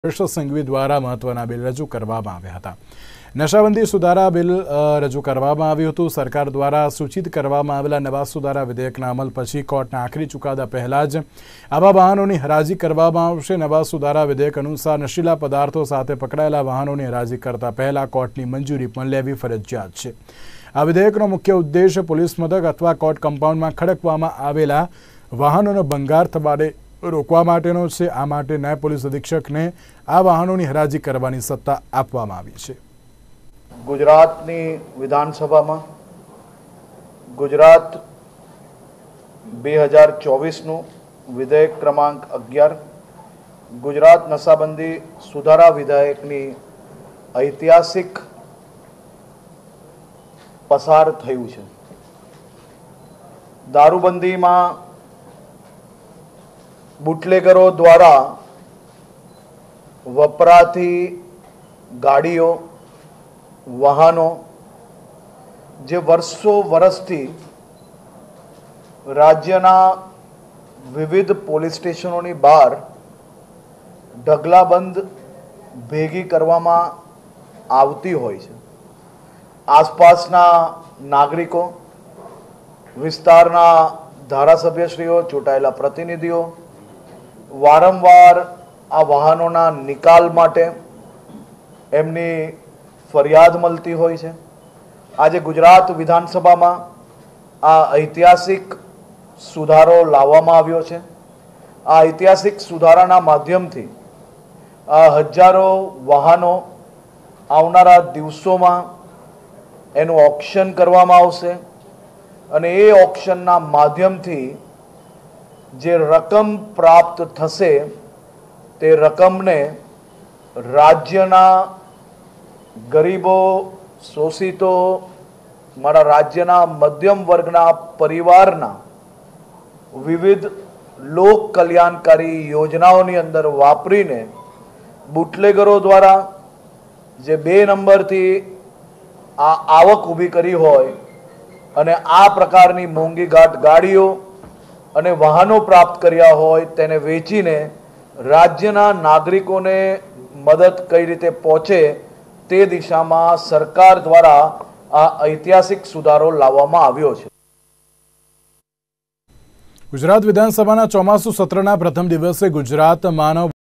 હર્ષ સંઘવી દ્વારા મહત્વના બિલ રજૂ કરવામાં આવ્યા હતા। નશાબંધી સુધારા બિલ રજૂ કરવામાં આવ્યું હતું। સરકાર દ્વારા સૂચિત કરવામાં આવેલા નવા સુધારા વિધેયકના અમલ પછી કોર્ટના આખરી ચુકાદા પહેલા જ આવા વાહનોની હરાજી કરવામાં આવશે। નવા સુધારા વિધેયક અનુસાર નશીલા પદાર્થો સાથે પકડાયેલા વાહનોની હરાજી કરતા પહેલા કોર્ટની મંજૂરી પણ લેવી ફરજિયાત છે। આ વિધેયકનો મુખ્ય ઉદ્દેશ પોલીસ મથક અથવા કોર્ટ કમ્પાઉન્ડમાં ખડકવામાં આવેલા વાહનોનો ભંગાર થવાને રોકવા માટેનો છે। આ માટે નાયબ પોલીસ અધિક્ષકને આ વાહનોની હરાજી કરવાની સત્તા આપવામાં આવી છે। ગુજરાતની વિધાનસભામાં ગુજરાત 2024નું વિધેયક ક્રમાંક 11 ગુજરાત નશાબંધી સુધારા વિધેયકની ઐતિહાસિક પસાર થયું છે। દારૂબંધીમાં બુટલેગરો દ્વારા વપરાતી ગાડીઓ વાહનો જે વર્ષો વર્ષથી રાજ્યના વિવિધ પોલીસ સ્ટેશનોની બહાર ઢગલાબંધ ભેગી કરવામાં આવતી હોય છે। આસપાસના નાગરિકો, વિસ્તારના ધારાસભ્યશ્રીઓ, ચૂંટાયેલા પ્રતિનિધિઓ વારંવાર આ વાહનોના નિકાલ માટે એમની ફરિયાદ મળતી હોય છે। આજે ગુજરાત વિધાનસભામાં આ ઐતિહાસિક સુધારો લાવવામાં આવ્યો છે। આ ઐતિહાસિક સુધારાના માધ્યમથી આ હજારો વાહનો આવનારા દિવસોમાં એનું ઓક્શન કરવામાં આવશે અને એ ઓક્શનના માધ્યમથી જે રકમ પ્રાપ્ત થશે તે રકમને રાજ્યના ગરીબો, શોષિતો, મારા રાજ્યના મધ્યમ વર્ગના પરિવારના વિવિધ લોક કલ્યાણકારી યોજનાઓની અંદર વાપરીને બુટલેગરો દ્વારા જે 2 નંબરથી આ આવક ઊભી કરી હોય અને આ પ્રકારની મોંઘીઘાટ ગાડીઓ અને વાહનો પ્રાપ્ત કર્યા હોય તેને વેચીને રાજ્યના નાગરિકોને મદદ કઈ રીતે પહોંચે તે દિશામાં સરકાર દ્વારા આ ઐતિહાસિક સુધારો લાવવામાં આવ્યો છે। ગુજરાત વિધાનસભાના ચોમાસુ સત્રના પ્રથમ દિવસે ગુજરાત માનવ